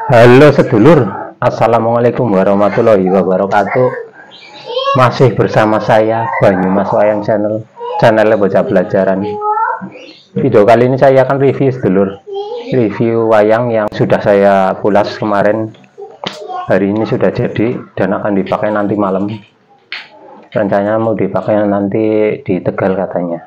Halo sedulur, assalamualaikum warahmatullahi wabarakatuh. Masih bersama saya Banyumas Wayang channel bocah pelajaran. Video kali ini saya akan review sedulur, review wayang yang sudah saya pulas kemarin. Hari ini sudah jadi dan akan dipakai nanti malam. Rencananya mau dipakai nanti di Tegal katanya.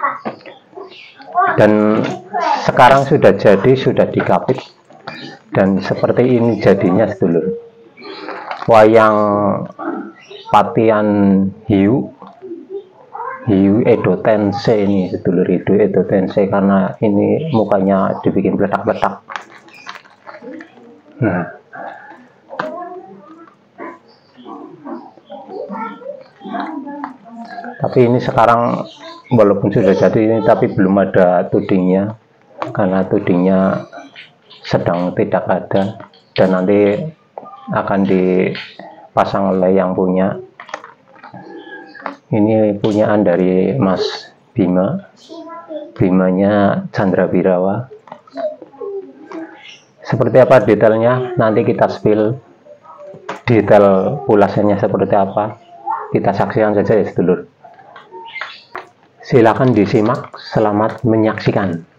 Dan sekarang sudah jadi, sudah dikapit. Dan seperti ini jadinya sedulur, wayang Patian Hiu Edo Tensei ini sedulur, Edo Tensei, karena ini mukanya dibikin peletak-peletak. Nah, tapi ini sekarang walaupun sudah jadi ini, tapi belum ada tudingnya, karena tudingnya sedang tidak ada dan nanti akan dipasang oleh yang punya. Ini punyaan dari Mas Bimanya Chandra Birawa. Seperti apa detailnya nanti kita spill, detail pulasannya seperti apa kita saksikan saja ya sedulur. Silakan disimak, selamat menyaksikan.